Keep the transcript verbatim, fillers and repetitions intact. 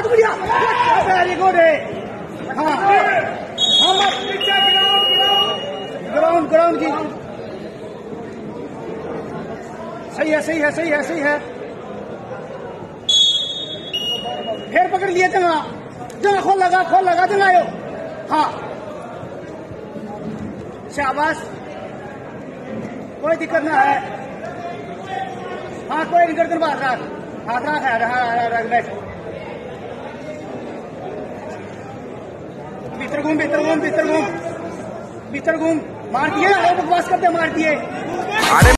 बहुत बढ़िया, very good है। हाँ ग्राउंड ग्राउंड की सही है सही है सही है सही है। फिर पकड़ लिए जंगा जंगा खोल लगा खोल लगा जंगायो। हाँ शाबाश, कोई दिक्कत ना है। हाँ कोई नहीं, गर्दन बाहर रख, हाथ रख है बैठ। भीतर घूम भीतर घूम भीतर घूम भीतर घूम, मार दिए बकवास करते मार दिए।